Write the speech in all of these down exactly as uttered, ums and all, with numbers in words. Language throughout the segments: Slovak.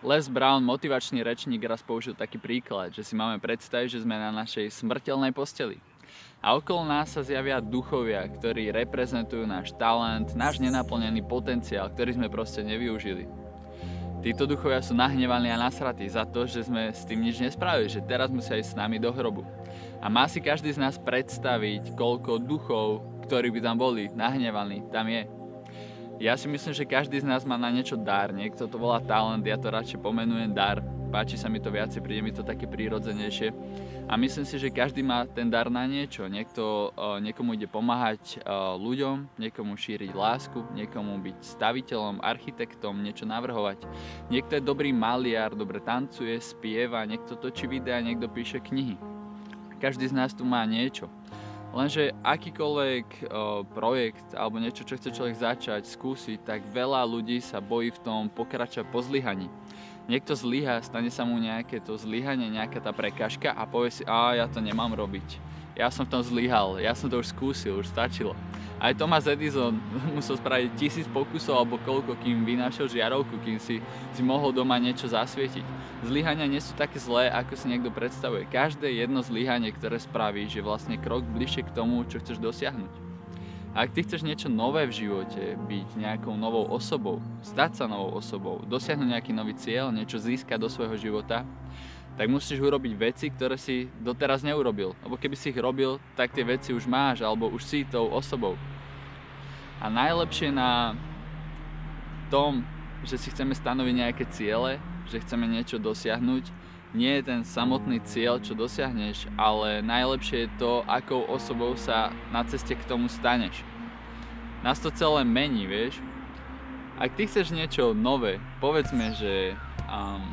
Les Brown, motivačný rečník, raz použil taký príklad, že si máme predstaviť, že sme na našej smrteľnej posteli. A okolo nás sa zjavia duchovia, ktorí reprezentujú náš talent, náš nenaplnený potenciál, ktorý sme proste nevyužili. Títo duchovia sú nahnevaní a nasratí za to, že sme s tým nič nespravili, že teraz musia ísť s nami do hrobu. A má si každý z nás predstaviť, koľko duchov, ktorí by tam boli nahnevaní, tam je. Ja si myslím, že každý z nás má na niečo dar, niekto to volá talent, ja to radšej pomenujem dar, páči sa mi to viacej, príde mi to také prírodzenejšie a myslím si, že každý má ten dar na niečo, niekto, niekomu ide pomáhať ľuďom, niekomu šíriť lásku, niekomu byť staviteľom, architektom, niečo navrhovať, niekto je dobrý maliar, dobre tancuje, spieva, niekto točí videa, niekto píše knihy. Každý z nás tu má niečo. Lenže akýkoľvek o, projekt alebo niečo, čo chce človek začať, skúsiť, tak veľa ľudí sa bojí v tom pokračovať po zlyhaní. Niekto zlyhá, stane sa mu nejaké to zlyhanie, nejaká tá prekážka a povie si, a ja to nemám robiť. Ja som v tom zlyhal, ja som to už skúsil, už stačilo. Aj Thomas Edison musel spraviť tisíc pokusov alebo koľko, kým vynášal žiarovku, kým si, si mohol doma niečo zasvietiť. Zlyhania nie sú také zlé, ako si niekto predstavuje. Každé jedno zlyhanie, ktoré spravíš, je vlastne krok bližšie k tomu, čo chceš dosiahnuť. A ak ty chceš niečo nové v živote, byť nejakou novou osobou, stať sa novou osobou, dosiahnuť nejaký nový cieľ, niečo získať do svojho života, tak musíš urobiť veci, ktoré si doteraz neurobil. Lebo keby si ich robil, tak tie veci už máš, alebo už si tou osobou. A najlepšie na tom, že si chceme stanoviť nejaké ciele, že chceme niečo dosiahnuť, nie je ten samotný cieľ, čo dosiahneš, ale najlepšie je to, akou osobou sa na ceste k tomu staneš. Nás to celé mení, vieš. Ak ty chceš niečo nové, povedzme, že, um,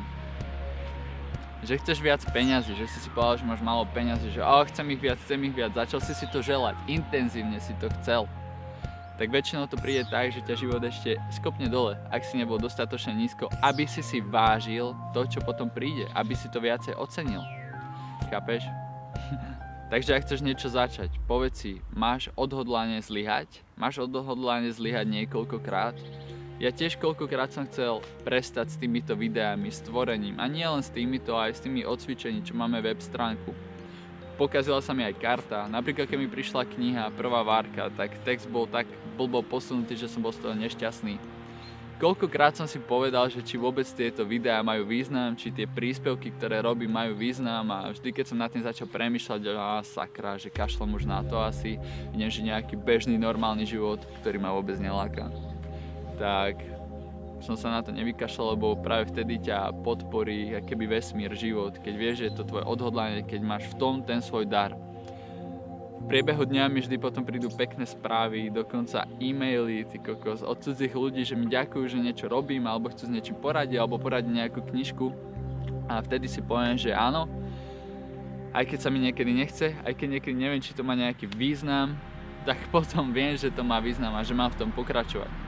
že chceš viac peňazí, že si si povedal, že máš málo peňazí, že oh, chcem ich viac, chcem ich viac, začal si si to želať, intenzívne si to chcel, tak väčšinou to príde tak, že ťa život ešte skopne dole, ak si nebol dostatočne nízko, aby si si vážil to, čo potom príde, aby si to viacej ocenil. Chápeš? Takže ak chceš niečo začať, povedz si, máš odhodlanie zlyhať? Máš odhodlanie zlyhať niekoľkokrát? Ja tiež koľkokrát som chcel prestať s týmito videami, s tvorením, a nie len s týmito, aj s tými odcvičení, čo máme web stránku. Pokazila sa mi aj karta, napríklad keď mi prišla kniha Prvá várka, tak text bol tak blbo posunutý, že som bol z toho nešťastný. Koľkokrát som si povedal, že či vôbec tieto videá majú význam, či tie príspevky, ktoré robím, majú význam, a vždy keď som nad tým začal premýšľať, že á, sakra, že kašlem už na to asi, idem žiť nejaký bežný normálny život, ktorý ma vôbec neláka. Tak som sa na to nevykašľal, lebo práve vtedy ťa podporí akoby vesmír, život, keď vieš, že je to tvoje odhodlanie, keď máš v tom ten svoj dar. V priebehu dňa mi vždy potom prídu pekné správy, dokonca e-maily, ty kokos, od cudzích ľudí, že mi ďakujú, že niečo robím, alebo chcú s niečím poradiť, alebo poradiť nejakú knižku. A vtedy si poviem, že áno, aj keď sa mi niekedy nechce, aj keď niekedy neviem, či to má nejaký význam, tak potom viem, že to má význam a že mám v tom pokračovať.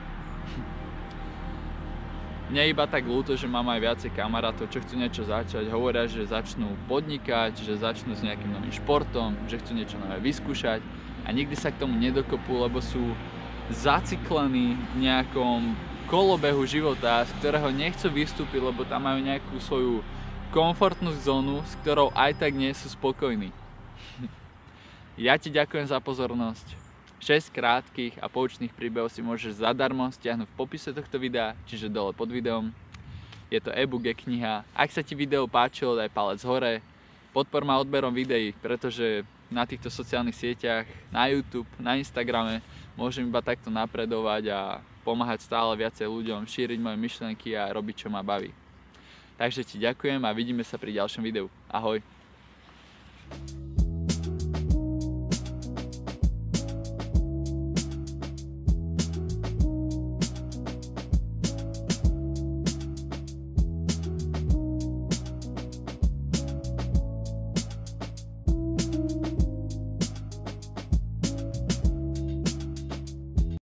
Mne iba tak ľúto, že mám aj viacej kamarátov, čo chcú niečo začať, hovoria, že začnú podnikať, že začnú s nejakým novým športom, že chcú niečo nové vyskúšať a nikdy sa k tomu nedokopú, lebo sú zaciklení v nejakom kolobehu života, z ktorého nechcú vystúpiť, lebo tam majú nejakú svoju komfortnú zónu, s ktorou aj tak nie sú spokojní. Ja ti ďakujem za pozornosť. šesť krátkych a poučných príbehov si môžeš zadarmo stiahnuť v popise tohto videa, čiže dole pod videom. Je to e-book, je kniha. Ak sa ti video páčilo, daj palec hore. Podpor ma odberom videí, pretože na týchto sociálnych sieťach, na YouTube, na Instagrame môžem iba takto napredovať a pomáhať stále viacej ľuďom, šíriť moje myšlienky a robiť, čo ma baví. Takže ti ďakujem a vidíme sa pri ďalšom videu. Ahoj.